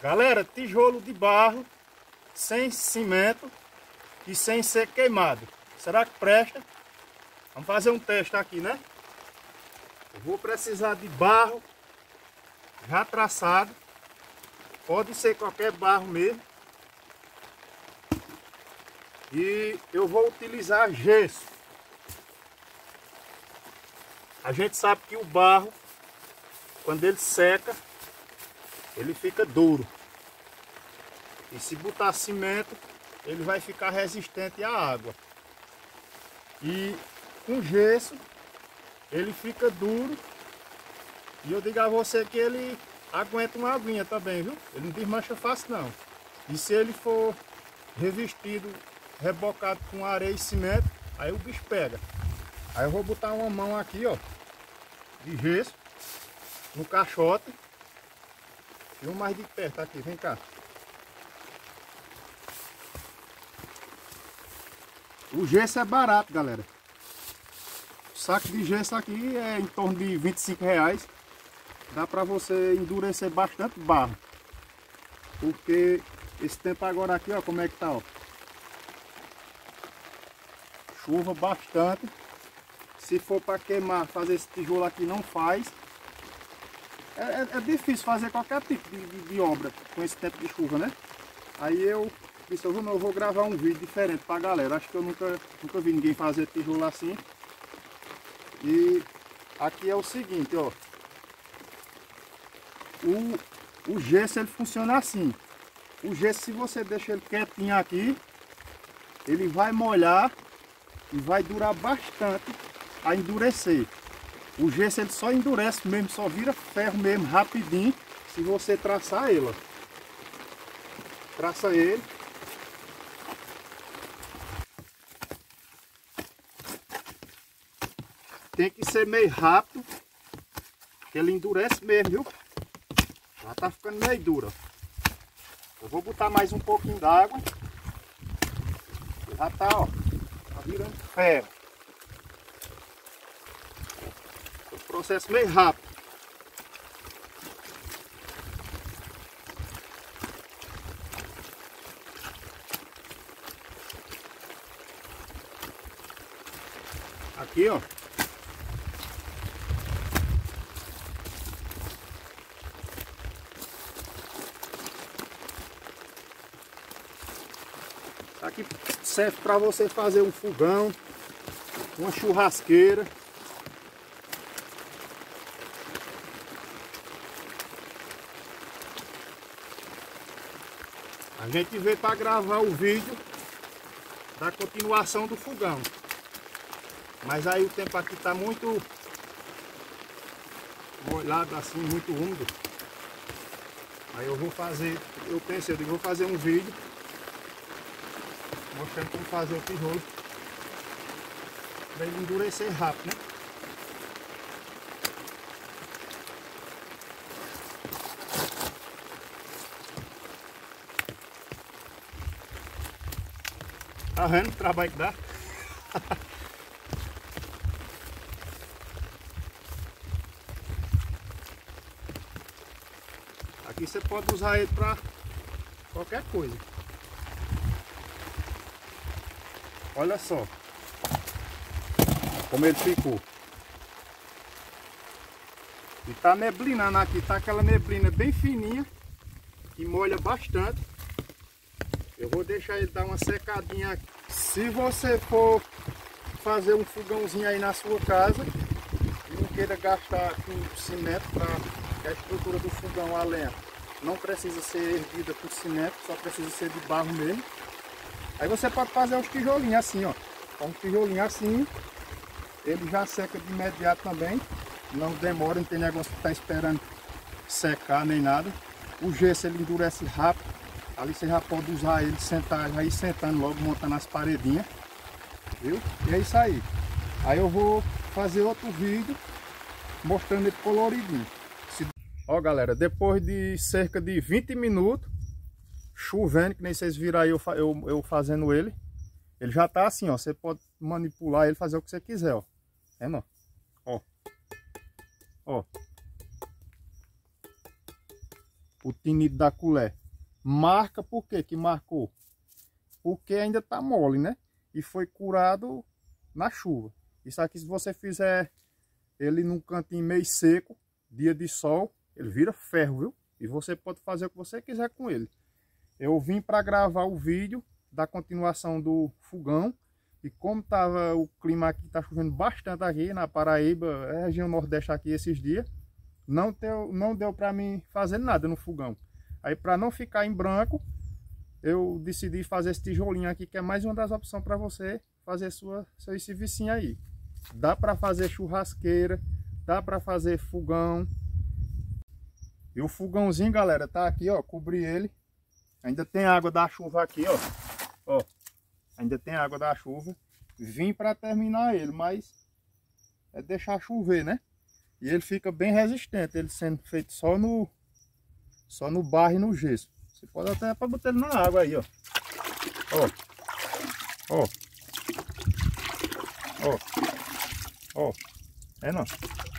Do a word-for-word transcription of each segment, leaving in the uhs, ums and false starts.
Galera, tijolo de barro, sem cimento e sem ser queimado. Será que presta? Vamos fazer um teste aqui, né? Eu vou precisar de barro já traçado. Pode ser qualquer barro mesmo. E eu vou utilizar gesso. A gente sabe que o barro, quando ele seca, ele fica duro. E se botar cimento, ele vai ficar resistente à água. E com gesso, ele fica duro. E eu digo a você que ele aguenta uma aguinha também, viu? Ele não desmancha fácil não. E se ele for revestido, rebocado com areia e cimento, aí o bicho pega. Aí eu vou botar uma mão aqui, ó, de gesso, no caixote. E um mais de perto aqui, vem cá. O gesso é barato, galera. O saco de gesso aqui é em torno de vinte e cinco reais. Dá pra você endurecer bastante barro. Porque esse tempo agora aqui, ó, como é que tá, ó. Chuva bastante. Se for para queimar, fazer esse tijolo aqui não faz. É, é, é difícil fazer qualquer tipo de, de, de obra com esse tempo de chuva, né? Aí eu disse, eu vou, eu vou gravar um vídeo diferente pra galera. Acho que eu nunca, nunca vi ninguém fazer tijolo assim. E aqui é o seguinte, ó. O, o gesso ele funciona assim. O gesso, se você deixa ele quietinho aqui, ele vai molhar e vai durar bastante a endurecer. O gesso ele só endurece mesmo, só vira ferro mesmo rapidinho se você traçar ele. Ó. Traça ele. Tem que ser meio rápido, que ele endurece mesmo, viu? Já tá ficando meio duro. Eu vou botar mais um pouquinho d'água. Já tá, ó, tá virando ferro. O processo meio rápido. Aqui, ó. Aqui serve para você fazer um fogão, uma churrasqueira. A gente veio para gravar o vídeo da continuação do fogão. Mas aí o tempo aqui está muito molhado assim, muito úmido. Aí eu vou fazer, eu pensei, eu vou fazer um vídeo mostrando como fazer o tijolo para ele endurecer rápido, né? Tá vendo o trabalho que dá? Aqui você pode usar ele para qualquer coisa. Olha só como ele ficou. E tá neblinando aqui, tá aquela neblina bem fininha que molha bastante. Eu vou deixar ele dar uma secadinha aqui. Se você for fazer um fogãozinho aí na sua casa e não queira gastar com cimento, para a estrutura do fogão, a lenha não precisa ser erguida com cimento, só precisa ser de barro mesmo. Aí você pode fazer os tijolinhos assim, ó. Com um tijolinho assim, ele já seca de imediato também. Não demora, não tem negócio de estar esperando secar nem nada. O gesso ele endurece rápido. Ali você já pode usar ele, sentar, já ir sentando logo, montando as paredinhas. Viu? E é isso aí. Aí eu vou fazer outro vídeo mostrando ele coloridinho. Se... Ó galera, depois de cerca de vinte minutos, chovendo, que nem vocês viram aí eu, eu, eu fazendo ele. Ele já tá assim, ó. Você pode manipular ele, fazer o que você quiser, ó. É, não? Ó. Ó. o tinido da colher. Marca por quê que marcou? Porque ainda tá mole, né? E foi curado na chuva. Isso aqui, se você fizer ele num cantinho meio seco, dia de sol, ele vira ferro, viu? E você pode fazer o que você quiser com ele. Eu vim para gravar o vídeo da continuação do fogão. E como tava o clima aqui, tá chovendo bastante aqui na Paraíba, é região nordeste aqui esses dias, não deu, não deu para mim fazer nada no fogão. Aí, para não ficar em branco, eu decidi fazer esse tijolinho aqui, que é mais uma das opções para você fazer sua, seu servicinho aí. Dá para fazer churrasqueira, dá para fazer fogão. E o fogãozinho, galera, tá aqui, ó, cobri ele. Ainda tem água da chuva aqui, ó. Ó, ainda tem água da chuva. Vim para terminar ele, mas é deixar chover, né? E ele fica bem resistente, ele sendo feito só no só no barro e no gesso. Você pode até para botar ele na água aí, ó. Ó. Ó. Ó. Ó. É não.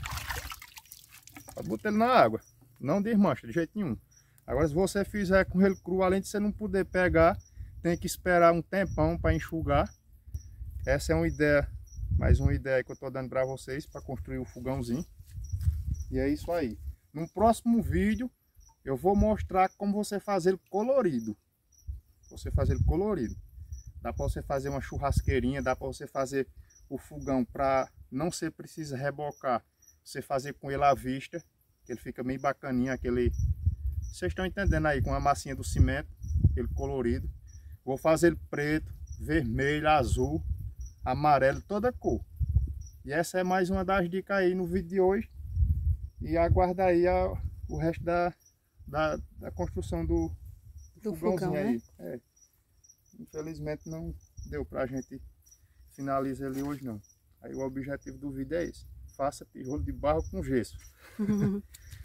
Pode botar ele na água. Não desmancha de jeito nenhum. Agora, se você fizer com ele cru, além de você não poder pegar, tem que esperar um tempão para enxugar. Essa é uma ideia, mais uma ideia que eu estou dando para vocês para construir o fogãozinho. E é isso aí. No próximo vídeo eu vou mostrar como você fazer ele colorido. Você fazer ele colorido. Dá para você fazer uma churrasqueirinha, dá para você fazer o fogão para não ser preciso rebocar. Você fazer com ele à vista, que ele fica bem bacaninha, aquele... Vocês estão entendendo aí, com a massinha do cimento, ele colorido. Vou fazer ele preto, vermelho, azul, amarelo, toda cor. E essa é mais uma das dicas aí no vídeo de hoje. E aguarda aí a, o resto da, da, da construção do, do, do fogãozinho fogão, aí. Né? É. Infelizmente não deu pra gente finalizar ele hoje não. Aí o objetivo do vídeo é esse. Faça tijolo de barro com gesso.